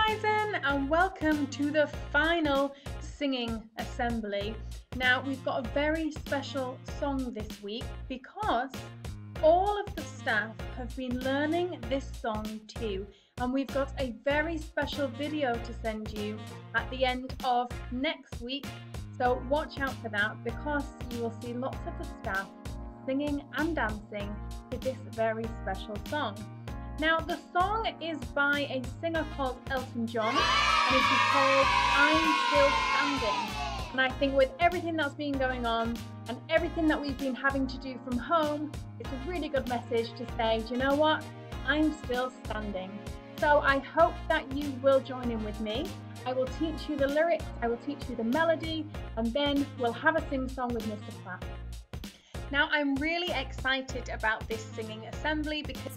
Horizon and welcome to the final singing assembly. Now we've got a very special song this week because all of the staff have been learning this song too, and we've got a very special video to send you at the end of next week, so watch out for that because you will see lots of the staff singing and dancing to this very special song. Now the song is by a singer called Elton John and it is called I'm Still Standing. And I think with everything that's been going on and everything that we've been having to do from home, it's a really good message to say, do you know what? I'm still standing. So I hope that you will join in with me. I will teach you the lyrics, I will teach you the melody, and then we'll have a sing song with Mr. Platt. Now I'm really excited about this singing assembly because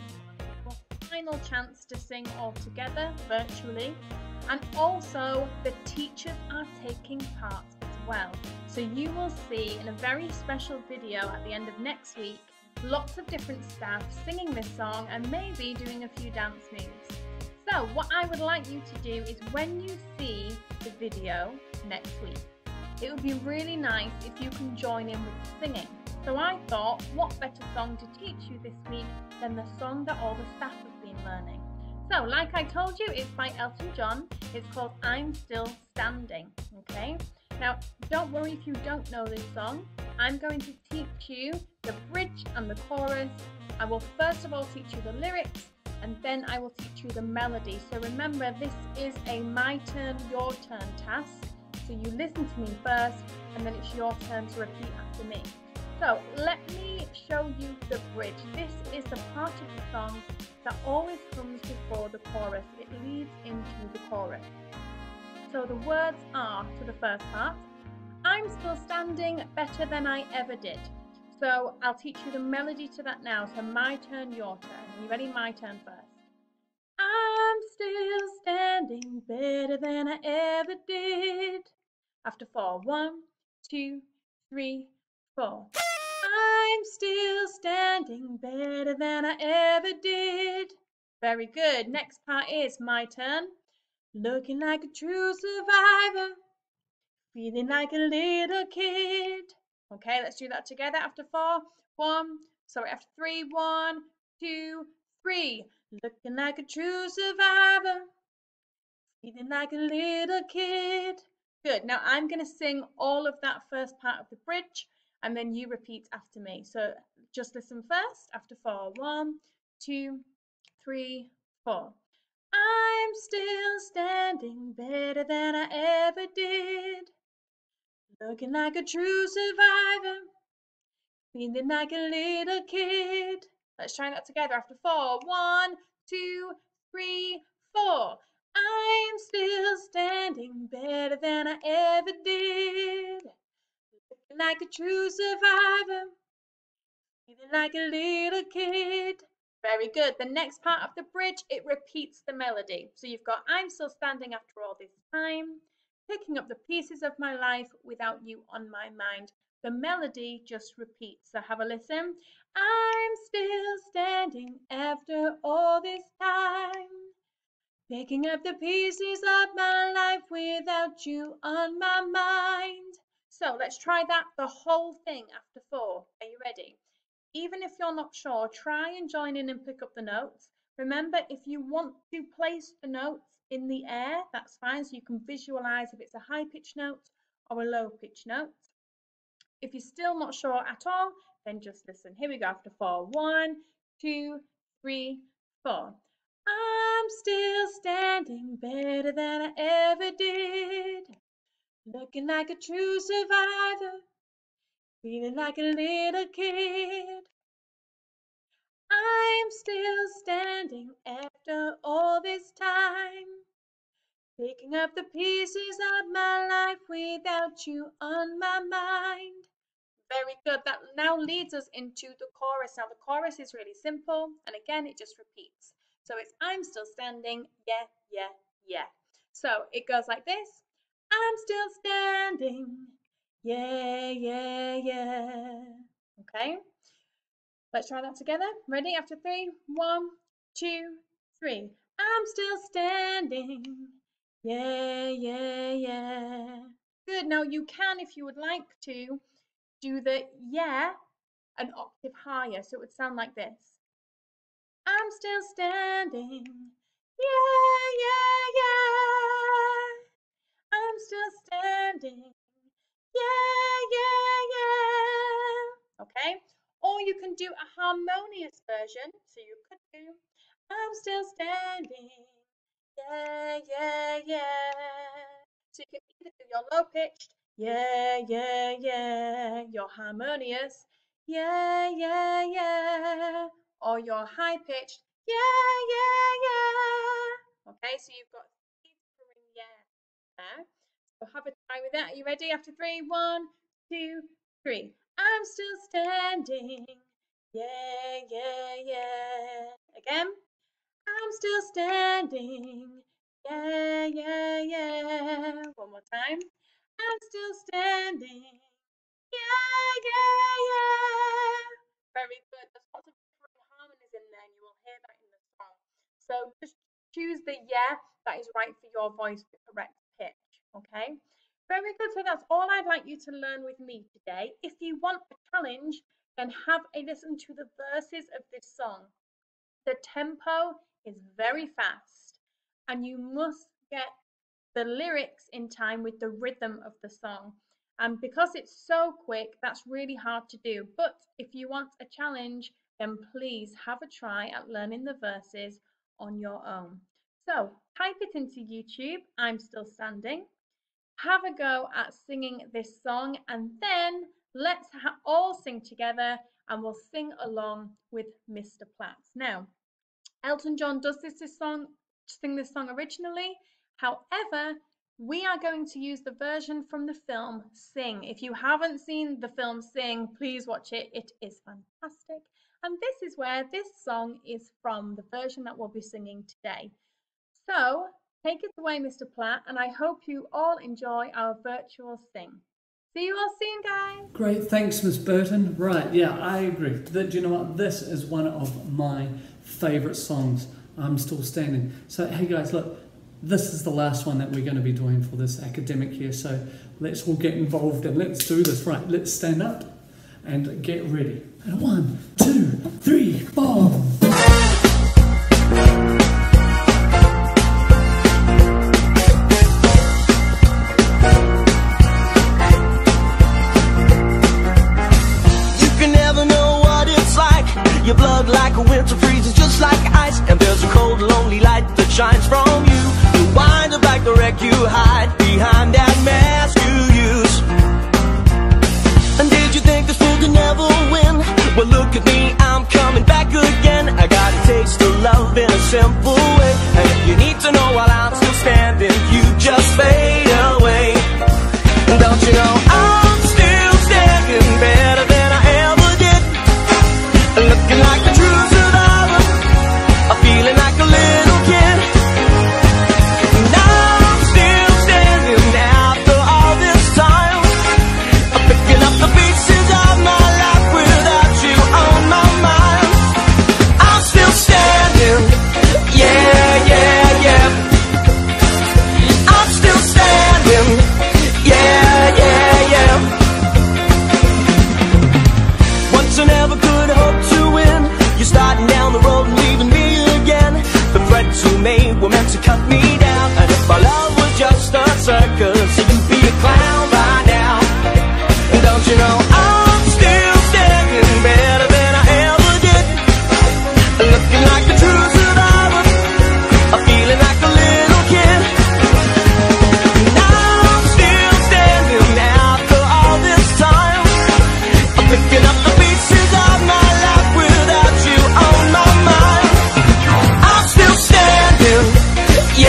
final chance to sing all together virtually, and also the teachers are taking part as well. So you will see in a very special video at the end of next week lots of different staff singing this song and maybe doing a few dance moves. So what I would like you to do is when you see the video next week, it would be really nice if you can join in with the singing. So I thought, what better song to teach you this week than the song that all the staff have been learning. So like I told you, it's by Elton John. It's called I'm Still Standing, okay? Now, don't worry if you don't know this song. I'm going to teach you the bridge and the chorus. I will first of all teach you the lyrics and then I will teach you the melody. So remember, this is a my turn, your turn task. So you listen to me first and then it's your turn to repeat after me. So let me show you the bridge. This is the part of the song that always comes before the chorus. It leads into the chorus. So the words are, to the first part, I'm still standing better than I ever did. So I'll teach you the melody to that now. So my turn, your turn. Are you ready? My turn first. I'm still standing better than I ever did. After 4, 1, 2, 3, 4. I'm still standing better than I ever did. Very good. Next part is my turn. Looking like a true survivor. Feeling like a little kid. Okay, let's do that together. After 4, 1. Sorry, after 3, 1, 2, 3. Looking like a true survivor. Feeling like a little kid. Good. Now I'm going to sing all of that first part of the bridge and then you repeat after me. So just listen first. After 4, 1, 2, 3, 4. I'm still standing better than I ever did. Looking like a true survivor. Feeling like a little kid. Let's try that together. After 4, 1, 2, 3, 4. I'm still standing better than I ever did. Looking like a true survivor. Feeling like a little kid. Very good. The next part of the bridge, it repeats the melody. So you've got I'm still standing after all this time. Picking up the pieces of my life without you on my mind. The melody just repeats. So have a listen. I'm still standing after all this time. Picking up the pieces of my life without you on my mind. So let's try that the whole thing after 4. Are you ready? Even if you're not sure, try and join in and pick up the notes. Remember, if you want to place the notes in the air, that's fine. So you can visualize if it's a high pitch note or a low pitch note. If you're still not sure at all, then just listen. Here we go after 4. 1, 2, 3, 4. I'm still standing better than I ever did. Looking like a true survivor. Feeling like a little kid. I'm still standing after all this time. Picking up the pieces of my life without you on my mind. Very good. That now leads us into the chorus. Now the chorus is really simple and again it just repeats. So it's I'm still standing, yeah, yeah, yeah. So it goes like this. I'm still standing, yeah, yeah, yeah. Okay, let's try that together. Ready? After 3, 1, 2, 3. I'm still standing. Yeah, yeah, yeah. Good. Now you can, if you would like to, do the yeah an octave higher, so it would sound like this. I'm still standing. Yeah, yeah, yeah. I'm still standing. Yeah, yeah, yeah. Okay? Or you can do a harmonious version. So you could do, I'm still standing. Yeah, yeah, yeah. So you can either do your low pitched, yeah, yeah, yeah, your harmonious, yeah, yeah, yeah, or your high pitched, yeah, yeah, yeah. Okay, so you've got these different yeah there. So have a try with that. Are you ready? After 3, 1, 2, 3. I'm still standing. Yeah, yeah, yeah. Again. I'm still standing. Yeah, yeah, yeah. One more time. I'm still standing. Yeah, yeah, yeah. Very good. There's lots of different harmonies in there, and you will hear that in the song. So just choose the yeah that is right for your voice, the correct pitch. Okay? Very good. So that's all I'd like you to learn with me today. If you want a challenge, then have a listen to the verses of this song. The tempo is very fast, and you must get the lyrics in time with the rhythm of the song. And because it's so quick, that's really hard to do. But if you want a challenge, then please have a try at learning the verses on your own. So type it into YouTube, I'm still standing. Have a go at singing this song, and then let's all sing together, and we'll sing along with Mr. Platt. Now, Elton John does sing this song originally. However, we are going to use the version from the film Sing. If you haven't seen the film Sing, please watch it. It is fantastic. And this is where this song is from, the version that we'll be singing today. So, take it away, Mr. Platt, and I hope you all enjoy our virtual sing. See you all soon, guys. Great, thanks, Miss Burton. Right, yeah, I agree. Do you know what? This is one of my favourite songs. I'm still standing. So, hey guys, look, this is the last one that we're going to be doing for this academic year. So let's all get involved and let's do this. Right, let's stand up and get ready. And 1, 2, 3, 4. Your blood like a winter freezes just like ice, and there's a cold lonely light that shines from you. You wind up like the wreck you hide behind that mask you use. And did you think this fool could never win? Well, look at me, I'm coming back again. I got a taste of love in a simple way, and if you need to know while I'm still standing, you just fade away. Don't you know I'm still standing better than I ever did, looking like a true survivor, feeling like a little kid. Now I'm still standing after all this time, picking up the pieces of my life without you on my mind. I'm still standing, yeah, yeah, yeah. I'm still standing, yeah, yeah, yeah. Once I never could hope to win, you're starting down the road and leaving me again. The threats you made were meant to cut me down, and if our love was just a circus, you'd be a clown by now. And don't you know I'm still standing better than I ever did, looking like a true survivor, feeling like a little kid. Now I'm still standing after all this time, picking up the pieces of my life without you on my mind. I'm still standing,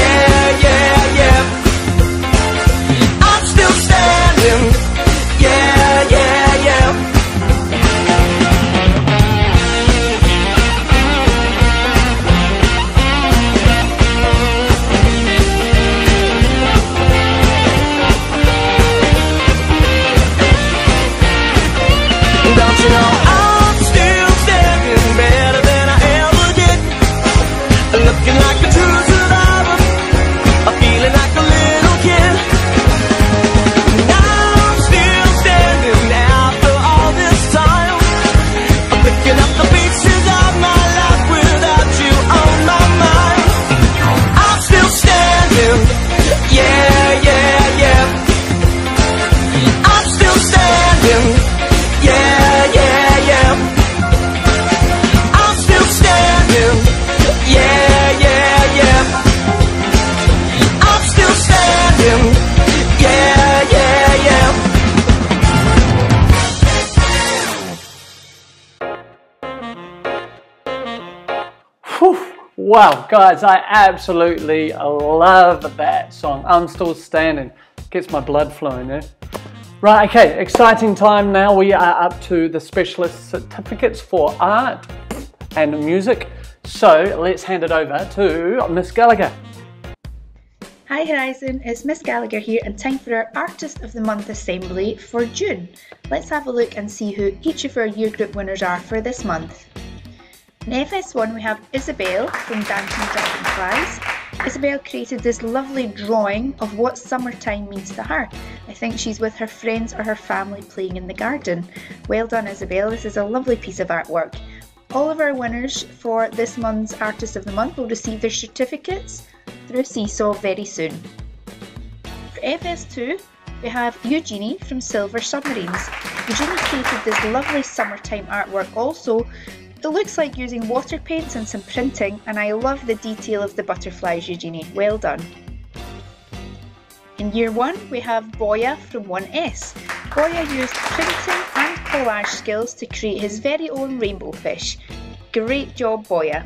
Whew. Wow, guys, I absolutely love that song. I'm Still Standing. Gets my blood flowing there. Right, okay, exciting time now. We are up to the specialist certificates for art and music. So let's hand it over to Miss Gallagher. Hi Horizon, it's Miss Gallagher here and time for our Artist of the Month Assembly for June. Let's have a look and see who each of our year group winners are for this month. In FS1 we have Isabel from Dancing Dragonflies. Isabel created this lovely drawing of what summertime means to her. I think she's with her friends or her family playing in the garden. Well done Isabel, this is a lovely piece of artwork. All of our winners for this month's Artist of the Month will receive their certificates through Seesaw very soon. For FS2 we have Eugenie from Silver Submarines. Eugenie created this lovely summertime artwork also. It looks like using water paints and some printing, and I love the detail of the butterflies, Eugenie. Well done. In year 1 we have Boya from 1S. Boya used printing and collage skills to create his very own rainbow fish. Great job Boya.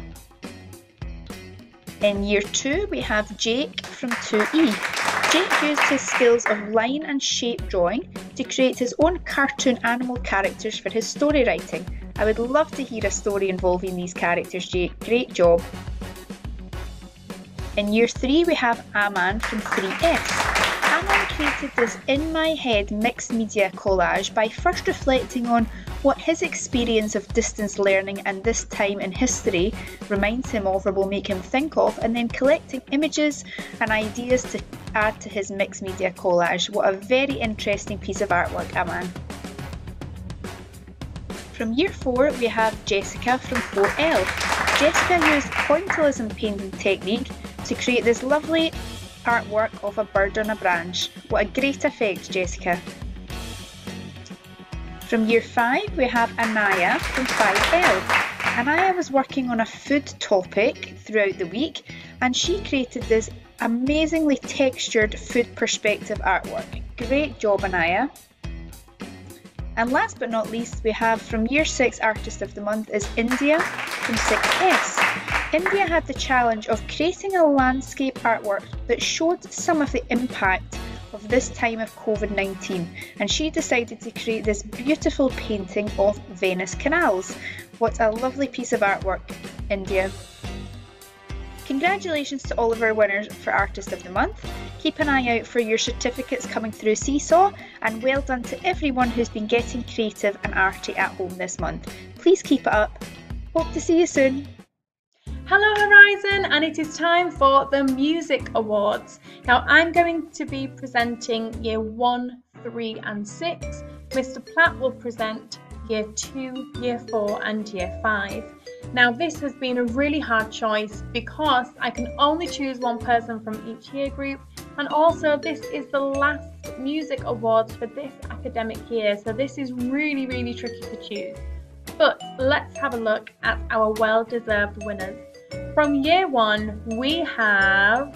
In year 2 we have Jake from 2E. Jake used his skills of line and shape drawing to create his own cartoon animal characters for his story writing. I would love to hear a story involving these characters, Jake. Great job. In year 3 we have Aman from 3S. Aman created this in my head mixed media collage by first reflecting on what his experience of distance learning and this time in history reminds him of or will make him think of, and then collecting images and ideas to add to his mixed media collage. What a very interesting piece of artwork, Aman. From year 4 we have Jessica from 4L. Jessica used pointillism painting technique to create this lovely artwork of a bird on a branch. What a great effect, Jessica. From year 5 we have Anaya from 5L. Anaya was working on a food topic throughout the week and she created this amazingly textured food perspective artwork. Great job Anaya. And last but not least we have from year 6 Artist of the Month is India from 6S. India had the challenge of creating a landscape artwork that showed some of the impact of this time of COVID-19, and she decided to create this beautiful painting of Venice canals. What a lovely piece of artwork, India. Congratulations to all of our winners for Artist of the Month. Keep an eye out for your certificates coming through Seesaw, and well done to everyone who's been getting creative and arty at home this month. Please keep it up. Hope to see you soon. Hello Horizon, and it is time for the Music Awards. Now I'm going to be presenting year 1, 3 and 6. Mr. Platt will present year 2, year 4 and year 5. Now this has been a really hard choice because I can only choose one person from each year group, and also this is the last Music Awards for this academic year, so this is really tricky to choose. But let's have a look at our well-deserved winners. From year 1 we have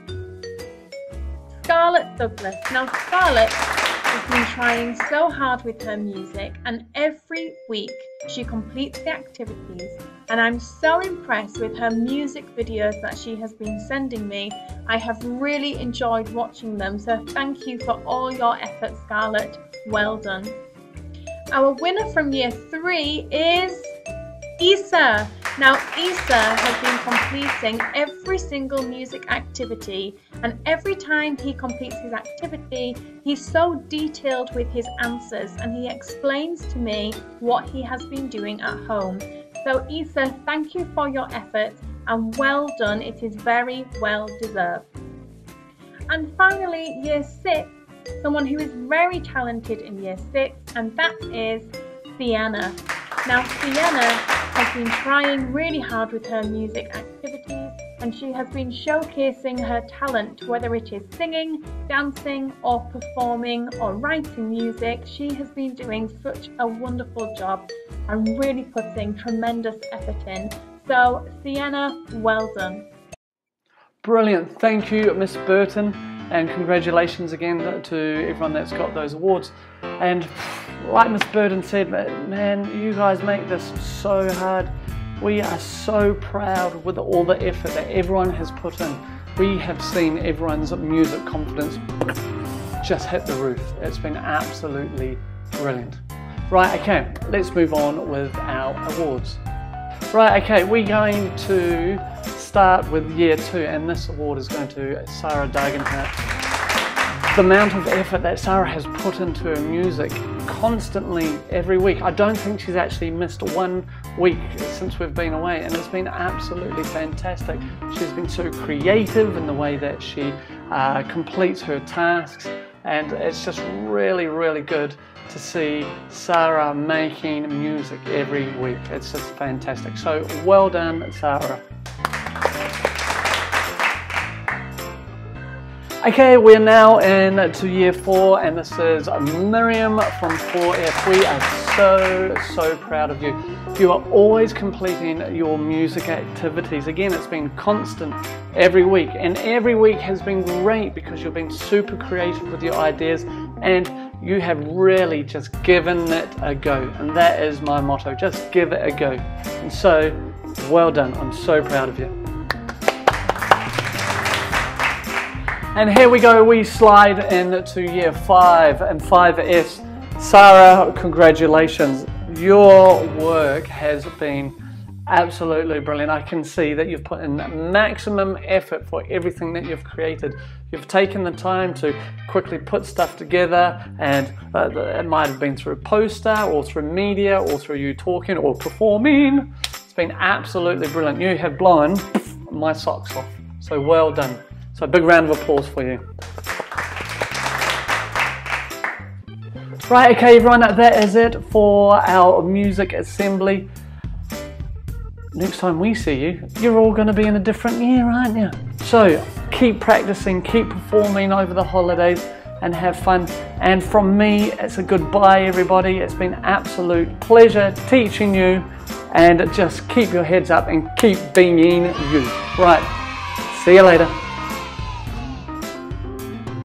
Scarlett Douglas. Now Scarlett has been trying so hard with her music, and every week she completes the activities, and I'm so impressed with her music videos that she has been sending me. I have really enjoyed watching them, so thank you for all your efforts, Scarlett. Well done. Our winner from year 3 is Issa. Now Issa has been completing every single music activity, and every time he completes his activity he's so detailed with his answers, and he explains to me what he has been doing at home. So Issa, thank you for your effort and well done, it is very well deserved. And finally year 6, someone who is very talented in year 6, and that is Sienna. Now Sienna has been trying really hard with her music activities, and she has been showcasing her talent, whether it is singing, dancing or performing or writing music. She has been doing such a wonderful job and really putting tremendous effort in. So Sienna, well done. Brilliant, thank you Miss Burton, and congratulations again to everyone that's got those awards. And like Miss Burton said, man, you guys make this so hard. We are so proud with all the effort that everyone has put in. We have seen everyone's music confidence just hit the roof. It's been absolutely brilliant. Right, okay, let's move on with our awards. Right, okay, we're going to start with year 2, and this award is going to Sarah Dagenhart. The amount of effort that Sarah has put into her music constantly every week. I don't think she's actually missed 1 week since we've been away, and it's been absolutely fantastic. She's been so creative in the way that she completes her tasks, and it's just really, really good to see Sarah making music every week. It's just fantastic. So well done, Sarah. Okay, we're now into year 4, and this is Miriam from 4F. We are so proud of you. You are always completing your music activities. Again, it's been constant every week, and every week has been great because you've been super creative with your ideas, and you have really just given it a go. And that is my motto, just give it a go. And so, well done. I'm so proud of you. And here we go, we slide into year 5 and 5S. Sarah, congratulations. Your work has been absolutely brilliant. I can see that you've put in maximum effort for everything that you've created. You've taken the time to quickly put stuff together, and it might have been through a poster or through media or through you talking or performing. It's been absolutely brilliant. You have blown my socks off. So well done. So a big round of applause for you. Right, okay everyone, that is it for our music assembly. Next time we see you, you're all going to be in a different year, aren't you? So keep practicing, keep performing over the holidays, and have fun. And from me, it's a goodbye everybody. It's been an absolute pleasure teaching you, and just keep your heads up and keep being you. Right, see you later.